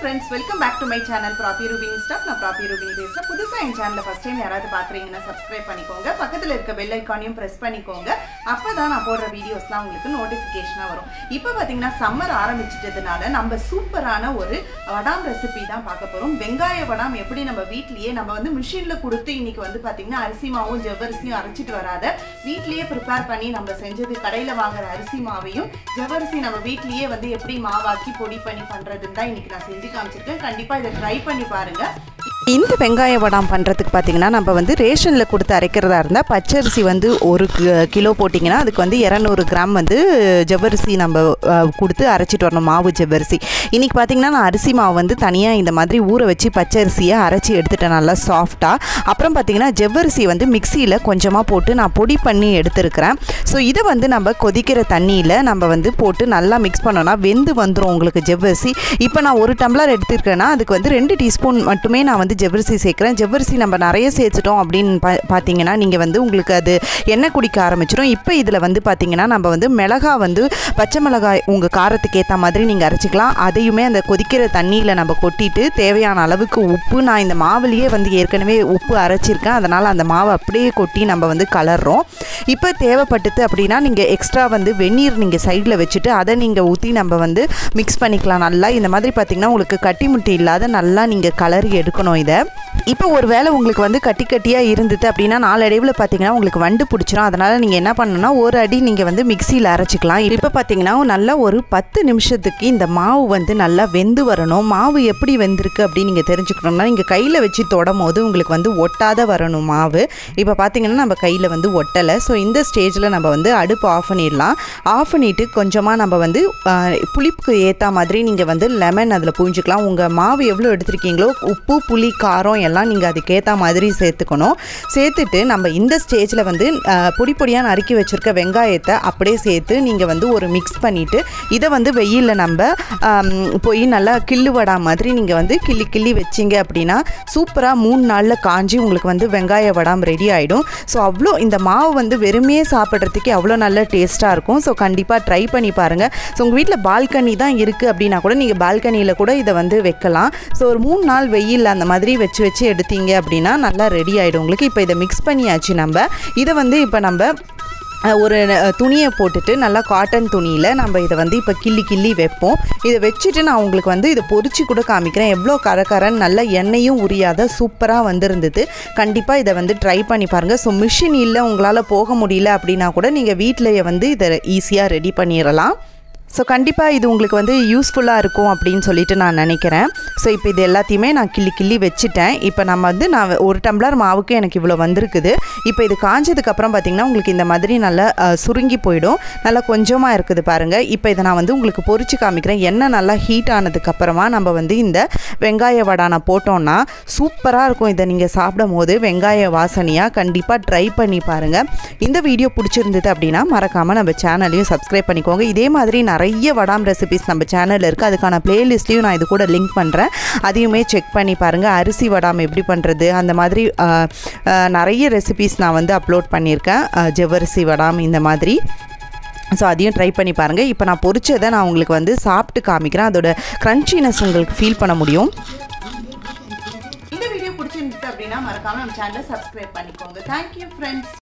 friends, welcome back to my channel Propi Rubini Stuff. நான் Propi Rubini பேசுறேன். புதுசா என் சேனலை ஃபர்ஸ்ட் டைம் யாராவது பார்க்கறீங்கன்னா subscribe பண்ணிக்கோங்க. பக்கத்துல இருக்க bell icon-ஐயும் press பண்ணிக்கோங்க. அப்பதான் நான் போடுற வீடியோஸ்லாம் உங்களுக்கு நோட்டிஃபிகேஷனா வரும். இப்போ பாத்தீங்கன்னா சம்மர் ஆரம்பிச்சிட்டதுனால நம்ம சூப்பரான ஒரு வடாம் ரெசிபி தான் பார்க்க போறோம். வெங்காய வடாம் எப்படி நம்ம வீட்லயே நம்ம வந்து மிஷின்ல கொடுத்து இன்னைக்கு வந்து பாத்தீங்கன்னா அரிசி மாவும் ஜவ்வரிசியும் அரைச்சிட்டு வராத வீட்லயே ப்ரிப்பேர் பண்ணி நம்ம செஞ்சது கடையில வாங்குற அரிசி மாவையும் ஜவ்வரிசி நம்ம வீட்லயே வந்து எப்படி மாவாக்கி பொடி பண்ணி பண்றதுன்னு தான் இன்னைக்கு நான் செஞ்சு காமிச்சிருக்கேன். கண்டிப்பா இதை ட்ரை பண்ணி பாருங்க. இந்த வெங்காய வடாம் பண்ணுறதுக்கு பார்த்தீங்கன்னா நம்ம வந்து ரேஷனில் கொடுத்து அரைக்கிறதா இருந்தால் பச்சரிசி வந்து 1 கிலோ போட்டிங்கன்னா அதுக்கு வந்து 200 கிராம் வந்து ஜவ்வரிசி நம்ம கொடுத்து அரைச்சிட்டு வரணும், மாவு ஜவ்வரிசி. இன்றைக்கி பார்த்திங்கன்னா நான் அரிசி மாவு வந்து தனியாக இந்த மாதிரி ஊற வச்சு பச்சரிசியை அரைச்சி எடுத்துட்டேன் நல்லா சாஃப்டாக. அப்புறம் பார்த்திங்கன்னா ஜவ்வரிசி வந்து மிக்சியில் கொஞ்சமாக போட்டு நான் பொடி பண்ணி எடுத்துருக்கிறேன். ஸோ இதை வந்து நம்ம கொதிக்கிற தண்ணியில் நம்ம வந்து போட்டு நல்லா மிக்ஸ் பண்ணோன்னா வெந்து வந்துடும் உங்களுக்கு ஜவ்வரிசி. இப்போ நான் 1 டம்ளர் எடுத்துருக்கேன்னா அதுக்கு வந்து 2 டீஸ்பூன் மட்டுமே நான் வந்து ஜவ்வரிசி சேர்க்குறேன். ஜவ்வரிசி நம்ம நிறைய சேர்த்துட்டோம் அப்படின்னு பார்த்தீங்கன்னா நீங்கள் வந்து உங்களுக்கு அது எண்ணெய் குடிக்க ஆரம்பிச்சிடும். இப்போ இதில் வந்து பார்த்தீங்கன்னா நம்ம வந்து மிளகாய் வந்து பச்சை மிளகாய் உங்கள் காரத்துக்கு ஏற்ற மாதிரி நீங்கள் அரைச்சிக்கலாம். அதையுமே அந்த கொதிக்கிற தண்ணியில் நம்ம கொட்டிட்டு தேவையான அளவுக்கு உப்பு, நான் இந்த மாவுலேயே வந்து ஏற்கனவே உப்பு அரைச்சிருக்கேன், அதனால் அந்த மாவை அப்படியே கொட்டி நம்ம வந்து கலர்றோம். இப்போ தேவைப்பட்டது அப்படின்னா நீங்கள் எக்ஸ்ட்ரா வந்து வெந்நீர் நீங்கள் சைடில் வச்சுட்டு அதை நீங்கள் ஊற்றி நம்ம வந்து மிக்ஸ் பண்ணிக்கலாம் நல்லா. இந்த மாதிரி பார்த்திங்கன்னா உங்களுக்கு கட்டி முட்டி இல்லாத நல்லா நீங்கள் கலரி எடுக்கணும். இப்போ ஒரு வேளை உங்களுக்கு வந்து கட்டி கட்டியாக இருந்தது அப்படின்னா நாளடைவில் பார்த்தீங்கன்னா உங்களுக்கு வண்டு பிடிச்சிரும். அதனால் நீங்கள் என்ன பண்ணணும்னா ஒரு அடி நீங்கள் வந்து மிக்சியில் அரைச்சிக்கலாம். இப்போ பார்த்தீங்கன்னா நல்லா ஒரு 10 நிமிஷத்துக்கு இந்த மாவு வந்து நல்லா வெந்து வரணும். மாவு எப்படி வெந்திருக்கு அப்படின்னு நீங்கள் தெரிஞ்சுக்கணும்னா நீங்கள் கையில் வச்சு தொடும் போது உங்களுக்கு வந்து ஒட்டாத வரணும் மாவு. இப்போ பார்த்தீங்கன்னா நம்ம கையில் வந்து ஒட்டலை. ஸோ இந்த ஸ்டேஜில் நம்ம வந்து அடுப்பு ஆஃப் பண்ணிடலாம். ஆஃப் பண்ணிவிட்டு கொஞ்சமாக நம்ம வந்து புளிப்புக்கு ஏற்ற மாதிரி நீங்கள் வந்து லெமன் அதில் புழிஞ்சிக்கலாம். உங்கள் மாவு எவ்வளோ எடுத்துருக்கீங்களோ உப்பு, புளி, காரம் எல்லாம் நீங்கள் அதுக்கேற்ற மாதிரி சேர்த்துக்கணும். சேர்த்துட்டு நம்ம இந்த ஸ்டேஜில் வந்து பொடி பொடியாக நறுக்கி வச்சுருக்க வெங்காயத்தை அப்படியே சேர்த்து நீங்கள் வந்து ஒரு மிக்ஸ் பண்ணிவிட்டு இதை வந்து வெயிலில் நம்ம போய் நல்லா கிள்ளு வடா மாதிரி நீங்கள் வந்து கிள்ளி வச்சிங்க அப்படின்னா சூப்பராக 3 நாளில் காஞ்சி உங்களுக்கு வந்து வெங்காய வடாம் ரெடி ஆகிடும். ஸோ அவ்வளோ இந்த மாவு வந்து வெறுமையே சாப்பிட்றதுக்கே அவ்வளோ நல்ல டேஸ்ட்டாக இருக்கும். ஸோ கண்டிப்பாக ட்ரை பண்ணி பாருங்கள். ஸோ உங்கள் வீட்டில் பால்கனி தான் இருக்குது அப்படின்னா கூட நீங்கள் பால்கனியில் கூட இதை வந்து வைக்கலாம். ஸோ ஒரு 3 நாள் வெயில் அந்த மாதிரி வச்சு எடுத்தீங்க அப்படின்னா நல்லா ரெடி ஆகிடும் உங்களுக்கு. இப்போ இதை மிக்ஸ் பண்ணியாச்சு. நம்ம இதை வந்து இப்போ நம்ம ஒரு துணியை போட்டுட்டு நல்லா காட்டன் துணியில் நம்ம இதை வந்து இப்போ கிள்ளி வைப்போம். இதை வச்சுட்டு நான் உங்களுக்கு வந்து இதை பொரிச்சு கூட காமிக்கிறேன். எவ்வளோ கரகரன்னு நல்ல எண்ணெயும் உரியாத சூப்பராக வந்திருந்தது. கண்டிப்பாக இதை வந்து ட்ரை பண்ணி பாருங்கள். ஸோ மிஷின் இல்லை உங்களால் போக முடியல அப்படின்னா கூட நீங்கள் வீட்டிலையே வந்து இதை ஈஸியாக ரெடி பண்ணிடலாம். ஸோ கண்டிப்பாக இது உங்களுக்கு வந்து யூஸ்ஃபுல்லாக இருக்கும் அப்படின்னு சொல்லிட்டு நான் நினைக்கிறேன். ஸோ இப்போ இது எல்லாத்தையுமே நான் கிள்ளி வச்சுட்டேன். இப்போ நம்ம வந்து நான் 1 டம்ளர் மாவுக்கு எனக்கு இவ்வளோ வந்திருக்குது. இப்போ இது காஞ்சதுக்கப்புறம் பார்த்திங்கன்னா உங்களுக்கு இந்த மாதிரி நல்லா சுருங்கி போயிடும். நல்லா கொஞ்சமாக இருக்குது பாருங்கள். இப்போ இதை நான் வந்து உங்களுக்கு பொரிச்சு காமிக்கிறேன். எண்ணெய் நல்லா ஹீட் ஆனதுக்கப்புறமா நம்ம வந்து இந்த வெங்காய வடானை போட்டோன்னா சூப்பராக இருக்கும். இதை நீங்கள் சாப்பிடும் போது வெங்காய வாசனையாக கண்டிப்பாக ட்ரை பண்ணி பாருங்கள். இந்த வீடியோ பிடிச்சிருந்தது அப்படின்னா மறக்காமல் நம்ம சேனலையும் சப்ஸ்கிரைப் பண்ணிக்கோங்க. இதே மாதிரி நிறைய வடாம் ரெசிபிஸ் நம்ம சேனலில் இருக்குது. அதுக்கான பிளேலிஸ்ட்லையும் நான் இது கூட லிங்க் பண்ணுறேன். அதையுமே செக் பண்ணி பாருங்கள். அரிசி வடாம் எப்படி பண்ணுறது அந்த மாதிரி நிறைய ரெசிபிஸ் நான் வந்து அப்லோட் பண்ணியிருக்கேன். ஜவ்வரிசி வடாம் இந்த மாதிரி. ஸோ அதையும் ட்ரை பண்ணி பாருங்கள். இப்போ நான் பொரிச்சதை நான் உங்களுக்கு வந்து சாப்பிட்டு காமிக்கிறேன். அதோட க்ரன்ச்சினஸ் உங்களுக்கு ஃபீல் பண்ண முடியும். இந்த வீடியோ பிடிச்சிருந்துச்சு அப்படின்னா மறக்காமல் நம்ம சேனலை சப்ஸ்கிரைப் பண்ணிக்கோங்க. Thank you friends.